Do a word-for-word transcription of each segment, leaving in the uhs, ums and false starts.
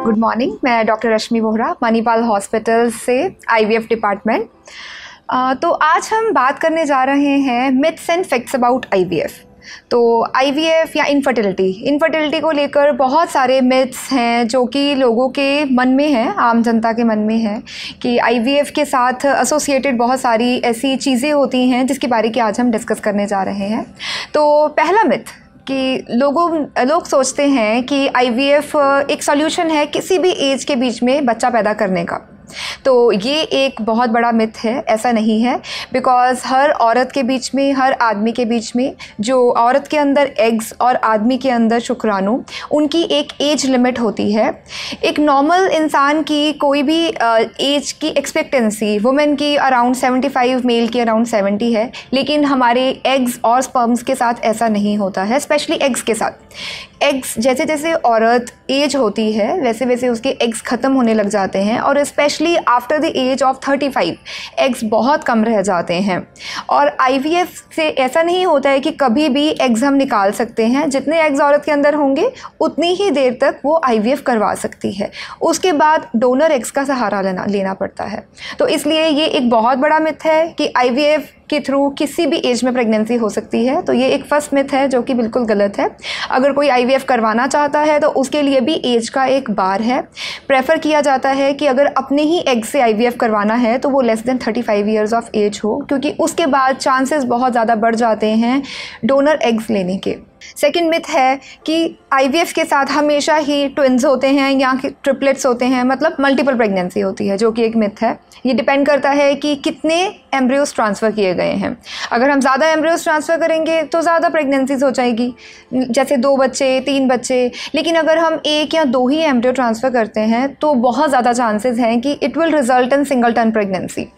Good morning, मैं doctor Rashmi Vohra, Manipal hospital से IVF department. तो आज हम बात करने जा रहे हैं myths and facts about IVF. तो आईवीएफ या इनफर्टिलिटी इनफर्टिलिटी को लेकर बहुत सारे मिथ्स हैं जो कि लोगों के मन में हैं, आम जनता के मन में है कि आईवीएफ के साथ एसोसिएटेड बहुत सारी ऐसी चीज़ें होती हैं जिसके बारे की आज हम डिस्कस करने जा रहे हैं। तो पहला मिथ कि लोगों लोग सोचते हैं कि आईवीएफ एक सॉल्यूशन है किसी भी एज के बीच में बच्चा पैदा करने का। तो ये एक बहुत बड़ा मिथ है, ऐसा नहीं है। बिकॉज़ हर औरत के बीच में, हर आदमी के बीच में, जो औरत के अंदर एग्स और आदमी के अंदर शुक्राणु, उनकी एक एज लिमिट होती है। एक नॉर्मल इंसान की कोई भी एज की एक्सपेक्टेंसी वुमेन की अराउंड सेवेंटी फाइव, मेल की अराउंड सेवेंटी है, लेकिन हमारे एग्स और स्पर्म्स के साथ ऐसा नहीं होता है। स्पेशली एग्स के साथ एग्स, जैसे जैसे औरत एज होती है वैसे वैसे उसके एग्स ख़त्म होने लग जाते हैं और specially after the age of thirty five eggs बहुत कम रह जाते हैं। और आईवीएफ से ऐसा नहीं होता है कि कभी भी एग्स हम निकाल सकते हैं। जितने एग्स औरत के अंदर होंगे उतनी ही देर तक वो आईवीएफ करवा सकती है, उसके बाद डोनर एग्स का सहारा लेना लेना पड़ता है। तो इसलिए ये एक बहुत बड़ा मिथ है कि आईवीएफ के थ्रू किसी भी एज में प्रेगनेंसी हो सकती है। तो ये एक फर्स्ट मिथ है जो कि बिल्कुल गलत है। अगर कोई आईवीएफ करवाना चाहता है तो उसके लिए भी एज का एक बार है। प्रेफर किया जाता है कि अगर अपने ही एग से आईवीएफ करवाना है तो वो less than thirty five years of age हो, क्योंकि उसके बाद चांसेस बहुत ज़्यादा बढ़ जाते हैं डोनर एग्स लेने के। सेकेंड मिथ है कि आईवीएफ के साथ हमेशा ही ट्विन्स होते हैं या ट्रिपलेट्स होते हैं, मतलब मल्टीपल प्रेगनेंसी होती है, जो कि एक मिथ है। ये डिपेंड करता है कि कितने एम्ब्रियोज ट्रांसफ़र किए गए हैं। अगर हम ज़्यादा एम्ब्रियोज ट्रांसफ़र करेंगे तो ज़्यादा प्रेगनेंसीज हो जाएगी, जैसे दो बच्चे, तीन बच्चे। लेकिन अगर हम एक या दो ही एम्ब्रियो ट्रांसफ़र करते हैं तो बहुत ज़्यादा चांसेस हैं कि it will result in singleton pregnancy.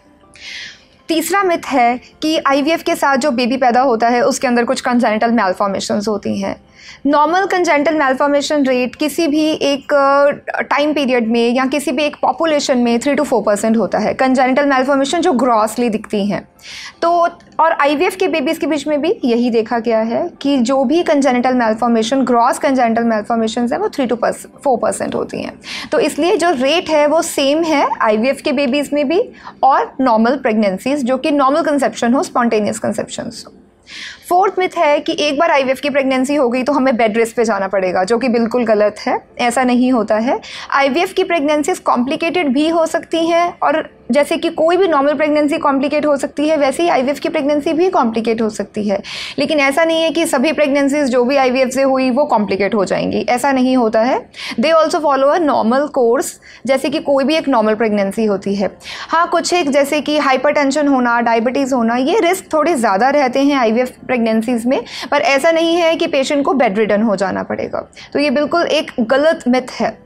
तीसरा मिथ है कि आईवीएफ के साथ जो बेबी पैदा होता है उसके अंदर कुछ कंजेनिटल मैलफॉर्मेशंस होती हैं। नॉर्मल कंजेनिटल मैलफॉर्मेशन रेट किसी भी एक टाइम पीरियड में या किसी भी एक पॉपुलेशन में थ्री टू फोर परसेंट होता है, कंजेनिटल मैलफॉर्मेशन जो ग्रॉसली दिखती हैं। तो और आईवीएफ के बेबीज़ के बीच में भी यही देखा गया है कि जो भी congenital malformation, gross congenital malformations है वो थ्री टू फोर परसेंट होती हैं। तो इसलिए जो रेट है वो सेम है आईवीएफ के बेबीज़ में भी और नॉर्मल प्रेगनेंसीज, जो कि नॉर्मल कंसेप्शन हो, स्पॉन्टेनियस कंसेप्शंस हो। फोर्थ मिथ है कि एक बार आईवीएफ की प्रेगनेंसी हो गई तो हमें बेड रेस्ट पे जाना पड़ेगा, जो कि बिल्कुल गलत है। ऐसा नहीं होता है। आईवीएफ की प्रेगनेंसीज कॉम्प्लिकेटेड भी हो सकती हैं, और जैसे कि कोई भी नॉर्मल प्रेगनेंसी कॉम्प्लिकेट हो सकती है, वैसे ही आईवीएफ की प्रेगनेंसी भी कॉम्प्लिकेट हो सकती है। लेकिन ऐसा नहीं है कि सभी प्रेगनेंसीज जो भी आईवीएफ से हुई वो कॉम्प्लिकेट हो जाएंगी, ऐसा नहीं होता है। They also follow a normal course, जैसे कि कोई भी एक नॉर्मल प्रेगनेंसी होती है। हाँ, कुछ एक जैसे कि हाइपरटेंशन होना, डायबिटीज़ होना, ये रिस्क थोड़े ज़्यादा रहते हैं आईवीएफ प्रेगनेंसीज में, पर ऐसा नहीं है कि पेशेंट को बेड रिडन हो जाना पड़ेगा। तो ये बिल्कुल एक गलत मिथ है।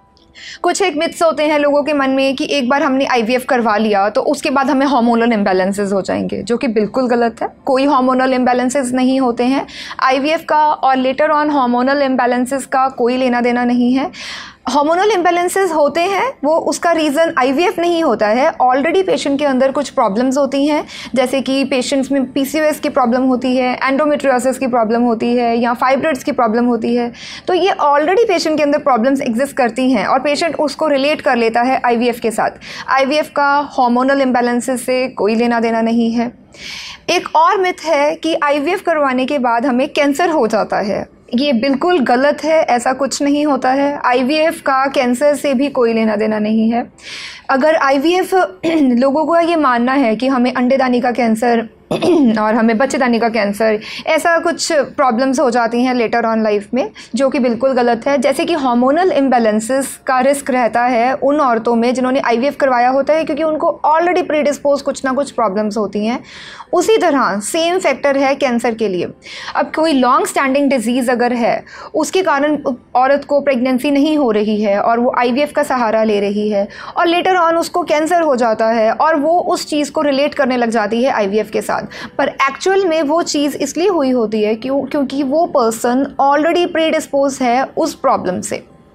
कुछ एक मिथ्स होते हैं लोगों के मन में कि एक बार हमने आईवीएफ करवा लिया तो उसके बाद हमें हार्मोनल इम्बैलेंसेस हो जाएंगे, जो कि बिल्कुल गलत है। कोई हार्मोनल इम्बैलेंसेस नहीं होते हैं। आईवीएफ का और लेटर ऑन हार्मोनल इम्बैलेंसेस का कोई लेना देना नहीं है। हार्मोनल इम्बैलेंसेस होते हैं, वो उसका रीज़न आईवीएफ नहीं होता है। ऑलरेडी पेशेंट के अंदर कुछ प्रॉब्लम्स होती हैं, जैसे कि पेशेंट्स में पीसीओएस की प्रॉब्लम होती है, एंडोमेट्रियोसिस की प्रॉब्लम होती है, या फाइब्रॉइड्स की प्रॉब्लम होती है। तो ये ऑलरेडी पेशेंट के अंदर प्रॉब्लम्स एग्जिस्ट करती हैं और पेशेंट उसको रिलेट कर लेता है आईवीएफ के साथ। आईवीएफ का हार्मोनल इम्बैलेंसेस से कोई लेना देना नहीं है। एक और मिथ है कि आईवीएफ करवाने के बाद हमें कैंसर हो जाता है। ये बिल्कुल गलत है, ऐसा कुछ नहीं होता है। आईवीएफ का कैंसर से भी कोई लेना देना नहीं है। अगर आईवीएफ लोगों को ये मानना है कि हमें अंडेदानी का कैंसर और हमें बच्चेदानी का कैंसर, ऐसा कुछ प्रॉब्लम्स हो जाती हैं लेटर ऑन लाइफ में, जो कि बिल्कुल गलत है। जैसे कि हार्मोनल इम्बैलेंसेस का रिस्क रहता है उन औरतों में जिन्होंने आईवीएफ करवाया होता है, क्योंकि उनको ऑलरेडी प्रीडिस्पोज कुछ ना कुछ प्रॉब्लम्स होती हैं। उसी तरह सेम फैक्टर है कैंसर के लिए। अब कोई लॉन्ग स्टैंडिंग डिजीज़ अगर है, उसके कारण औरत को प्रेगनेंसी नहीं हो रही है और वो आईवीएफ का सहारा ले रही है, और लेटर ऑन उसको कैंसर हो जाता है और वो उस चीज़ को रिलेट करने लग जाती है आईवीएफ के साथ। पर एक्चुअल में वो चीज़ इसलिए हुई होती है क्यों क्योंकि वो पर्सन ऑलरेडी प्रीडिस्पोज है उस प्रॉब्लम से।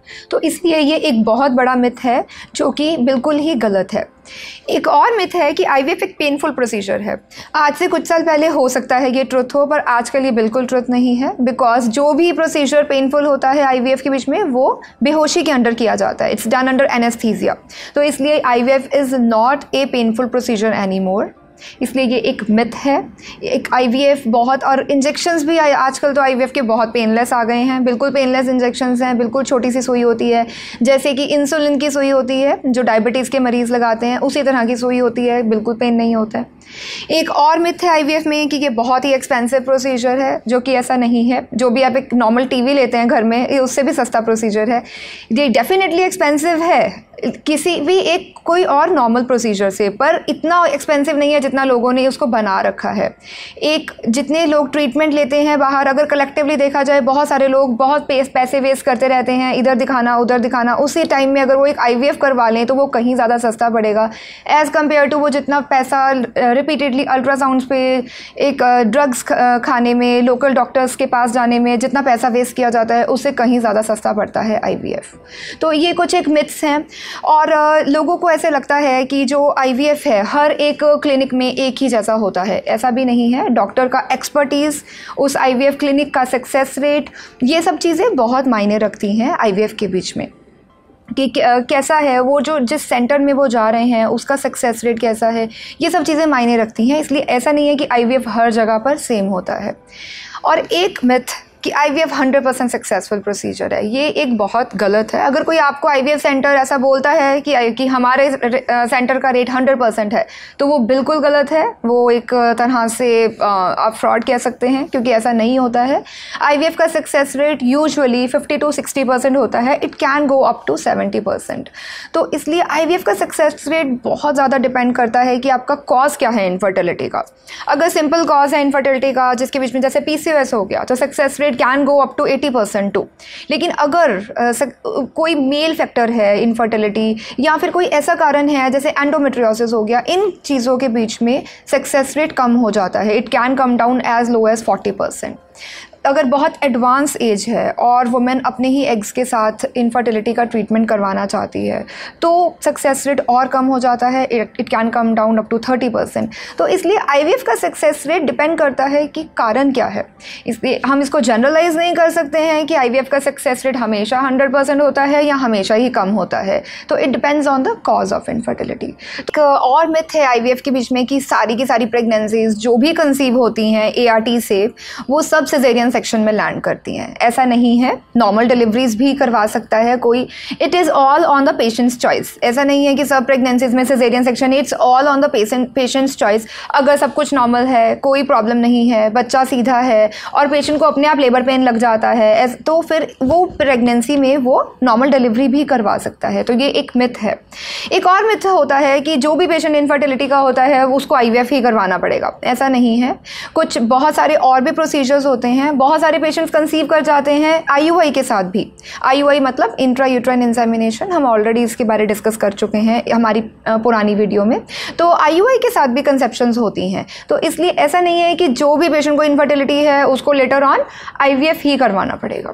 तो इसलिए ये एक बहुत बड़ा मिथ है जो कि बिल्कुल ही गलत है। एक और मिथ है कि आईवीएफ एक पेनफुल प्रोसीजर है। आज से कुछ साल पहले हो सकता है ये ट्रुथ हो, पर आजकल ये बिल्कुल ट्रुथ नहीं है, बिकॉज जो भी प्रोसीजर पेनफुल होता है आईवीएफ के बीच में वो बेहोशी के अंडर किया जाता है। It's done under anaesthesia. तो इसलिए IVF is not a painful procedure any more. इसलिए ये एक मिथ है। एक आईवीएफ बहुत, और इंजेक्शंस भी आजकल तो आईवीएफ के बहुत पेनलेस आ गए हैं, बिल्कुल पेनलेस इंजेक्शंस हैं, बिल्कुल छोटी सी सुई होती है, जैसे कि इंसुलिन की सुई होती है जो डायबिटीज़ के मरीज़ लगाते हैं, उसी तरह की सुई होती है, बिल्कुल पेन नहीं होता है। एक और मिथ है आईवीएफ में कि ये बहुत ही एक्सपेंसिव प्रोसीजर है, जो कि ऐसा नहीं है। जो भी आप एक नॉर्मल टीवी लेते हैं घर में, ये उससे भी सस्ता प्रोसीजर है। ये डेफिनेटली एक्सपेंसिव है किसी भी एक कोई और नॉर्मल प्रोसीजर से, पर इतना एक्सपेंसिव नहीं है जितना लोगों ने उसको बना रखा है। एक जितने लोग ट्रीटमेंट लेते हैं बाहर, अगर कलेक्टिवली देखा जाए, बहुत सारे लोग बहुत पैसे वेस्ट करते रहते हैं, इधर दिखाना उधर दिखाना। उसी टाइम में अगर वो एक आईवीएफ करवा लें तो वो कहीं ज़्यादा सस्ता पड़ेगा एज़ कम्पेयर टू वो जितना पैसा रिपीटेडली अल्ट्रासाउंड्स पे, एक ड्रग्स खाने में, लोकल डॉक्टर्स के पास जाने में जितना पैसा वेस्ट किया जाता है, उससे कहीं ज़्यादा सस्ता पड़ता है आईवीएफ। तो ये कुछ एक मिथ्स हैं। और लोगों को ऐसे लगता है कि जो आईवीएफ है हर एक क्लिनिक में एक ही जैसा होता है। ऐसा भी नहीं है। डॉक्टर का एक्सपर्टीज़, उस आईवीएफ क्लिनिक का सक्सेस रेट, ये सब चीज़ें बहुत मायने रखती हैं आईवीएफ के बीच में कि कैसा है वो, जो जिस सेंटर में वो जा रहे हैं उसका सक्सेस रेट कैसा है, ये सब चीज़ें मायने रखती हैं। इसलिए ऐसा नहीं है कि आईवीएफ हर जगह पर सेम होता है। और एक मिथ कि IVF hundred percent successful procedure है, ये एक बहुत गलत है। अगर कोई आपको आईवीएफ सेंटर ऐसा बोलता है कि कि हमारे सेंटर का रेट हंड्रेड परसेंट है, तो वो बिल्कुल गलत है। वो एक तरह से आप फ्रॉड कह सकते हैं, क्योंकि ऐसा नहीं होता है। आईवीएफ का success rate usually fifty to sixty percent होता है। It can go up to seventy percent. तो इसलिए आईवीएफ का सक्सेस रेट बहुत ज़्यादा डिपेंड करता है कि आपका कॉज क्या है इनफर्टिलिटी का। अगर सिंपल कॉज है इनफर्टिलिटी का, जिसके बीच में जैसे पीसीओएस हो गया, तो success rate can go up to eighty percent too. लेकिन अगर आ, सक, कोई मेल फैक्टर है इनफर्टिलिटी, या फिर कोई ऐसा कारण है जैसे एंडोमेट्रियोसिस हो गया, इन चीज़ों के बीच में सक्सेस रेट कम हो जाता है। It can come down as low as forty percent. अगर बहुत एडवांस एज है और वुमेन अपने ही एग्स के साथ इनफर्टिलिटी का ट्रीटमेंट करवाना चाहती है, तो सक्सेस रेट और कम हो जाता है। It can come down up to thirty percent. तो इसलिए आईवीएफ का सक्सेस रेट डिपेंड करता है कि कारण क्या है। इसलिए हम इसको जनरलाइज नहीं कर सकते हैं कि आईवीएफ का सक्सेस रेट हमेशा हंड्रेड परसेंट होता है या हमेशा ही कम होता है। तो it depends on the cause of infertility. और मिथ है आईवीएफ के बीच में कि सारी की सारी प्रेगनेंसीज जो भी कंसीव होती हैं एआरटी से, वो सब सिजेरियन सेक्शन में लैंड करती हैं। ऐसा नहीं है। नॉर्मल डिलीवरीज भी करवा सकता है कोई। It is all on the patient's choice. ऐसा नहीं है कि सब प्रेगनेंसीज में caesarean section. It's all on the patient's choice. अगर सब कुछ नॉर्मल है, कोई प्रॉब्लम नहीं है, बच्चा सीधा है और पेशेंट को अपने आप लेबर पेन लग जाता है, तो फिर वो प्रेगनेंसी में वो नॉर्मल डिलीवरी भी करवा सकता है। तो ये एक मिथ है। एक और मिथ होता है कि जो भी पेशेंट इनफर्टिलिटी का होता है उसको आईवीएफ ही करवाना पड़ेगा। ऐसा नहीं है। कुछ बहुत सारे और भी प्रोसीजर्स होते हैं। बहुत सारे पेशेंट्स कंसीव कर जाते हैं आईयूआई के साथ भी। आईयूआई मतलब इंट्रा यूट्राइन इंसेमिनेशन। हम ऑलरेडी इसके बारे डिस्कस कर चुके हैं हमारी पुरानी वीडियो में। तो आईयूआई के साथ भी कंसेप्शंस होती हैं। तो इसलिए ऐसा नहीं है कि जो भी पेशेंट को इनफर्टिलिटी है उसको लेटर ऑन आईवीएफ ही करवाना पड़ेगा।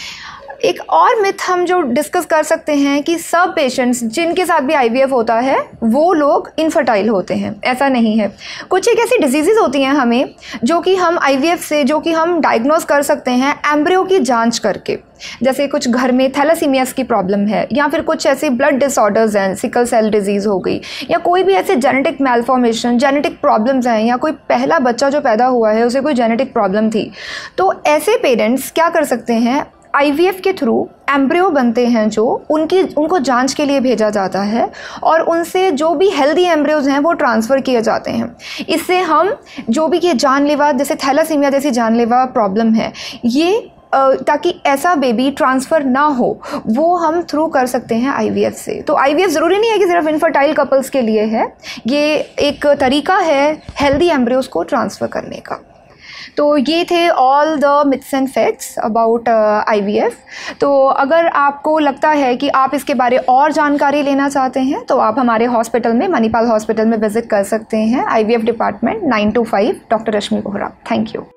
एक और मिथ हम जो डिस्कस कर सकते हैं कि सब पेशेंट्स जिनके साथ भी आईवीएफ होता है वो लोग इनफर्टाइल होते हैं। ऐसा नहीं है। कुछ एक ऐसी डिजीज़ेज होती हैं हमें जो कि हम आईवीएफ से जो कि हम डायग्नोज कर सकते हैं एम्ब्रियो की जांच करके। जैसे कुछ घर में थैलासीमियास की प्रॉब्लम है, या फिर कुछ ऐसे ब्लड डिसऑर्डर्स हैं, सिकल सेल डिजीज़ हो गई, या कोई भी ऐसे जेनेटिक मैलफॉर्मेशन, जेनेटिक प्रॉब्लम्स हैं, या कोई पहला बच्चा जो पैदा हुआ है उसे कोई जेनेटिक प्रॉब्लम थी। तो ऐसे पेरेंट्स क्या कर सकते हैं, आईवीएफ के थ्रू एम्ब्रियो बनते हैं जो उनकी उनको जांच के लिए भेजा जाता है, और उनसे जो भी हेल्दी एम्ब्रियोज हैं वो ट्रांसफ़र किए जाते हैं। इससे हम जो भी ये जानलेवा, जैसे थैलासीमिया जैसी जानलेवा प्रॉब्लम है, ये ताकि ऐसा बेबी ट्रांसफ़र ना हो, वो हम थ्रू कर सकते हैं आईवीएफ से। तो आईवीएफ ज़रूरी नहीं है कि सिर्फ इनफर्टाइल कपल्स के लिए है। ये एक तरीका है हेल्दी एम्ब्रियोज को ट्रांसफ़र करने का। तो ये थे all the myths and facts about IVF. तो अगर आपको लगता है कि आप इसके बारे और जानकारी लेना चाहते हैं तो आप हमारे हॉस्पिटल में, मणिपाल हॉस्पिटल में विजिट कर सकते हैं। IVF department nine to five, doctor Rashmi Bohra. Thank you.